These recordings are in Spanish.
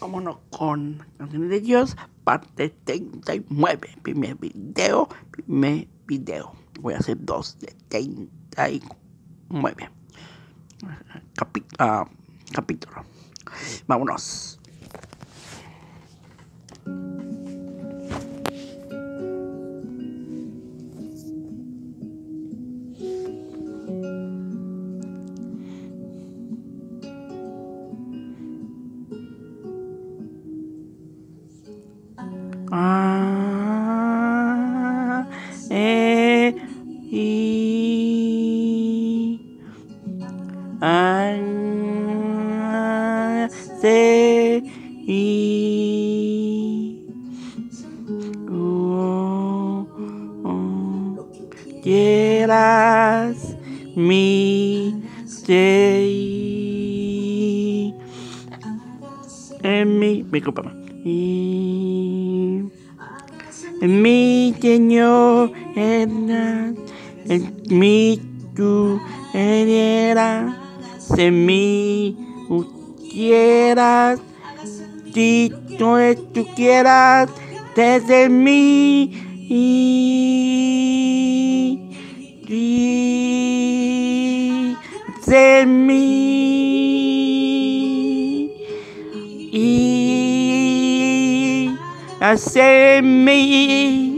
Vámonos con Canciones de Dios, parte 39. Primer video. Voy a hacer 2 de 39. Capítulo. Vámonos. Quieras mi stay en mi mi Señor en mi tú eras en mi quieras si tú quieras desde mí de mí hacer mí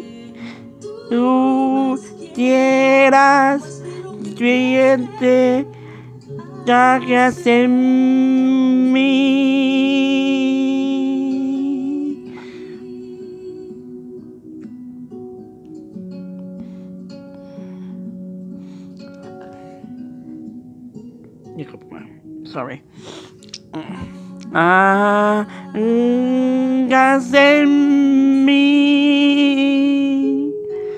tú quieras cliente ya que hacer mí sorry. Hacer mí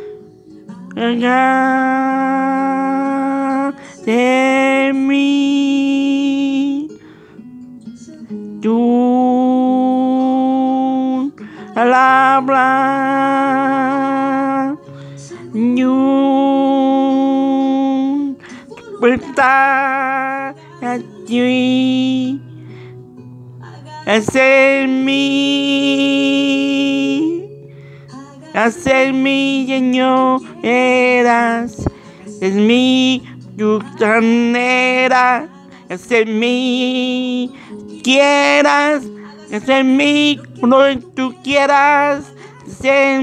de mí tu palabra está allí hacer mí Señor eras es mi tu manera hacer mí quieras hacer mí cuando tú quieras hacer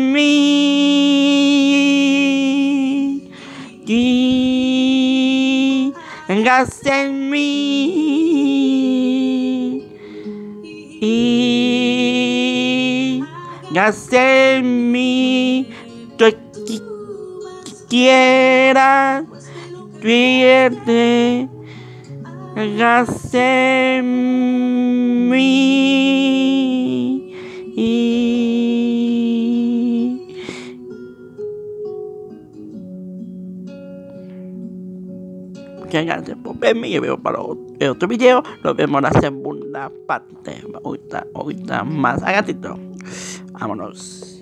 mí y hacer mí y hacer mí tú quieras fíjate hacer mí muchas gracias por verme y veo para otro video. Nos vemos en la segunda parte. Ahorita más agatito. Vámonos.